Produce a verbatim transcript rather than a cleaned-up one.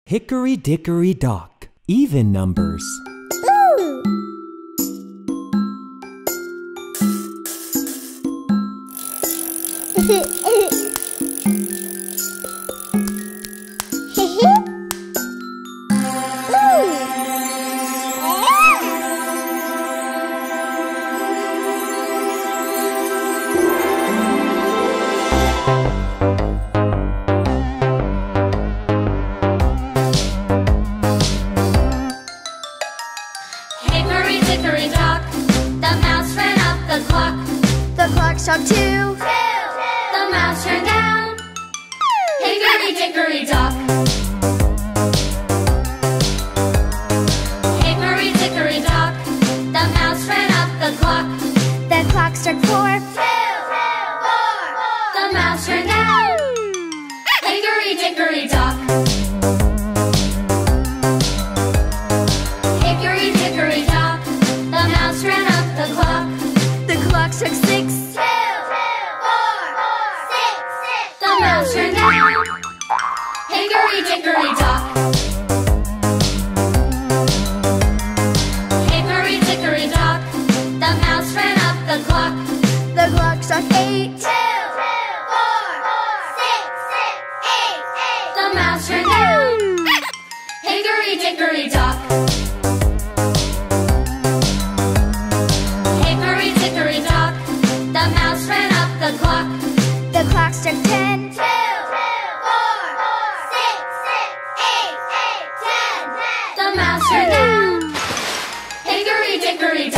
Hickory dickory dock, even numbers. Ooh. Hickory dickory dock, the mouse ran up the clock. The clock struck two. Two. The mouse ran down. Hickory dickory dock. Hickory dickory dock, the mouse ran up the clock. The clock struck four. Two. Four. The mouse ran down. Hickory dickory dock. Hickory dickory dock, the mouse ran up the clock. The clock struck six. Two. Four. Six. The mouse ran down. Hickory dickory dock. Hickory dickory dock, the mouse ran up the clock. The clock struck eight. Two. Four. Six. Eight. The mouse ran down. Hickory dickory dock. Hickory dickory dock, the mouse ran up the clock. The clock struck ten. Two. Four. Six. Eight. Ten. The mouse ran down. Hickory dickory dock.